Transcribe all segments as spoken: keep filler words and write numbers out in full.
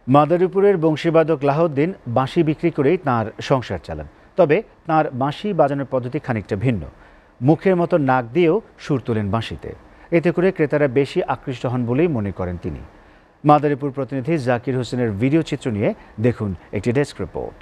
মাদারীপুরের বংশীবাদক লাহাউদ্দিন বাঁশি বিক্রি করেই তাঁর সংসার চালান। তবে তাঁর বাঁশি বাজানোর পদ্ধতি খানিকটা ভিন্ন। মুখের মতো নাক দিয়েও সুর তোলেন বাঁশিতে। এতে করে ক্রেতারা বেশি আকৃষ্ট হন বলেই মনে করেন তিনি। মাদারীপুর প্রতিনিধি জাকির হোসেনের ভিডিও চিত্র নিয়ে দেখুন একটি ডেস্ক রিপোর্ট।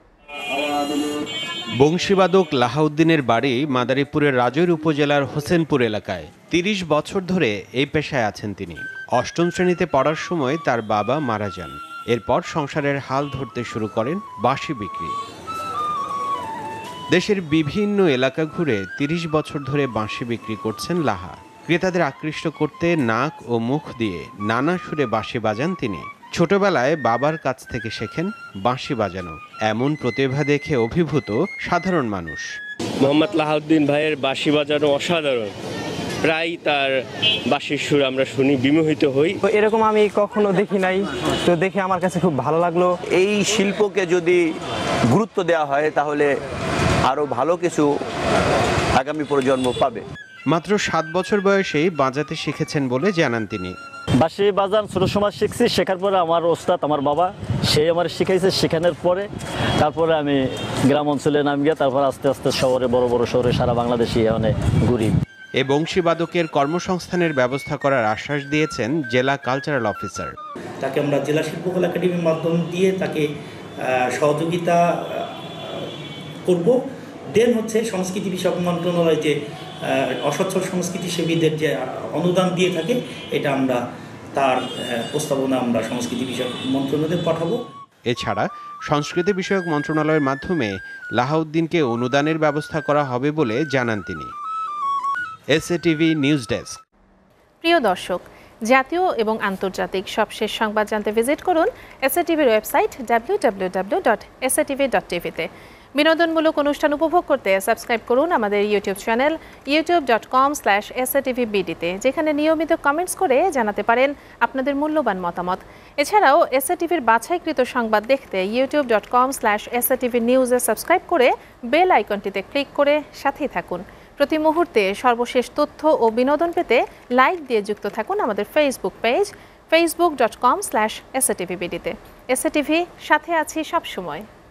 বংশীবাদক লাহাউদ্দিনের বাড়ি মাদারীপুরের রাজৈর উপজেলার হোসেনপুর এলাকায়। তিরিশ বছর ধরে এই পেশায় আছেন তিনি। অষ্টম শ্রেণীতে পড়ার সময় তার বাবা মারা যান। এরপর সংসারের হাল ধরতে শুরু করেন বাঁশি বিক্রি। দেশের বিভিন্ন এলাকা ঘুরে তিরিশ বছর ধরে বাঁশি বিক্রি করছেন লাহা। ক্রেতাদের আকৃষ্ট করতে নাক ও মুখ দিয়ে নানা সুরে বাঁশি বাজান তিনি। ছোটবেলায় বাবার কাছ থেকে শেখেন বাঁশি বাজানো। এমন প্রতিভা দেখে অভিভূত সাধারণ মানুষ। মোহাম্মদ লাহাউদ্দিন ভাইয়ের বাঁশি বাজানো অসাধারণ। প্রায় তার বাঁশির সুর আমরা শুনি, বিমোহিত হই। এরকম আমি কখনো দেখি নাই, তো দেখে আমার কাছে খুব ভালো লাগলো। এই শিল্পকে যদি গুরুত্ব দেওয়া হয় তাহলে আরো ভালো কিছু আগামী প্রজন্ম পাবে। মাত্র সাত বছর বয়সেই বাজাতে শিখেছেন বলে জানান তিনি। বাঁশি বাজান ছোট সময় শিখছি, শেখার পরে আমার ওস্তাদ আমার বাবা সে আমার শিখাইছে। শেখানোর পরে তারপরে আমি গ্রাম অঞ্চলে নাম গিয়ে তারপর আস্তে আস্তে শহরে, বড় বড় শহরে, সারা বাংলাদেশে এখানে ঘুরি। এ বংশীবাদকের কর্মসংস্থানের ব্যবস্থা করার আশ্বাস দিয়েছেন জেলা কালচারাল অফিসার। তাকে আমরা জেলা শিল্পকলা একাডেমির মাধ্যম দিয়ে তাকে সহযোগিতা করব। দেন হচ্ছে সংস্কৃতি বিষয়ক মন্ত্রণালয় যে অসচ্ছল সংস্কৃতি সেবীদের যে অনুদান দিয়ে থাকে, এটা আমরা তার প্রস্তাবনা আমরা সংস্কৃতি বিষয়ক মন্ত্রণালয়ে পাঠাবো। এছাড়া সংস্কৃতি বিষয়ক মন্ত্রণালয়ের মাধ্যমে লাহাউদ্দিনকে অনুদানের ব্যবস্থা করা হবে বলে জানান তিনি। SATV news desk. প্রিয় দর্শক, জাতীয় এবং আন্তর্জাতিক সবশেষ সংবাদ জানতে ভিজিট করুন এসএটিভির website W W W dot SATV dot টিভিতে। বিনোদনমূলক অনুষ্ঠান উপভোগ করতে সাবস্ক্রাইব করুন আমাদের YouTube channel YouTube dot com slash SATV বিডিতে, যেখানে নিয়মিত কমেন্টস করে জানাতে পারেন আপনাদের মূল্যবান মতামত। এছাড়াও এসএটিভির বাছাইকৃত সংবাদ দেখতে YouTube dot com slash SATV নিউজে সাবস্ক্রাইব করে বেল আইকনটিতে ক্লিক করে সাথেই থাকুন। প্রতি মুহূর্তে সর্বশেষ তথ্য ও বিনোদন পেতে লাইক দিয়ে যুক্ত থাকুন আমাদের Facebook page Facebook dot com slash SATV বিডিতে। এসএটিভি, সাথে আছি সবসময়।